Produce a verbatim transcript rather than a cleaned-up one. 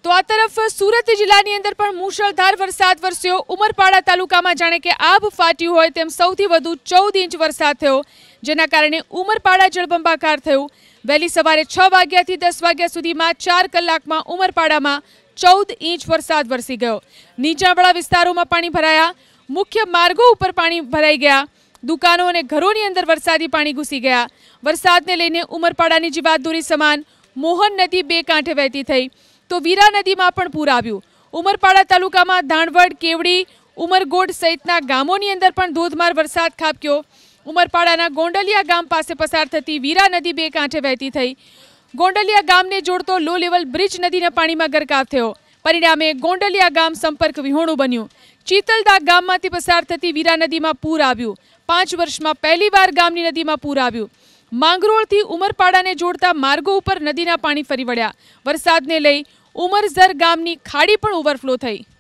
तो आ तरफ सूरत जिल्लानी अंदर पण मुसळधार वरसाद वरस्यो। उमरपाड़ा तालुकामां जाणे के आभ फाट्युं होय तेम सौथी वधु चौदह इंच वरसाद थयो, जेना कारणे उमरपाड़ा जळबंबाकार थयुं। वहेली सवारे छ वाग्याथी दस वाग्या सुधीमां चार कलाकमां उमरपाड़ामां चौदह इंच वरसाद वरसी गयो। नीचाणवाळा विસ્તારોમાં पाणी भराया, मुख्य मार्गो उपर पाणी भराई गया, दुकानों और घरों अंदर वरसादी पाणी घुसी गया। वरसादने लईने उमरपाड़ानी जीवातदोरी समान मोहन नदी बे कांठे वहेती थई, तो वीरा नदी में पण पूर आव्युं। उमरपाड़ा तालुकामां धाणवड, केवड़ी, उमरगोड सहितना गामोनी अंदर पण धोधमार वरसाद खाबक्यो। उमरपाड़ाना गोंडलिया गाम पासे पसार थती वीरा नदी बे कांठे वहेती थई। गोंडलिया गामने जोड़तो लो लेवल ब्रिज नदीना पाणीमां गरकाव थयो। परिणामे गोंडलिया गाम संपर्क विहोणुं बन्युं। चीतलदा गाममांथी पसार थती वीरा नदीमां पूर आव्युं। पांच वर्षमां पहेलीवार गामनी नदीमां पूर आव्युं। માંગરોળથી ઉમરપાડાને જોડતા માર્ગો ઉપર નદીના પાણી ફરી વળ્યા। વરસાદને લઈ ઉમરઝર ગામની ખાડી પણ ઓવરફ્લો થઈ।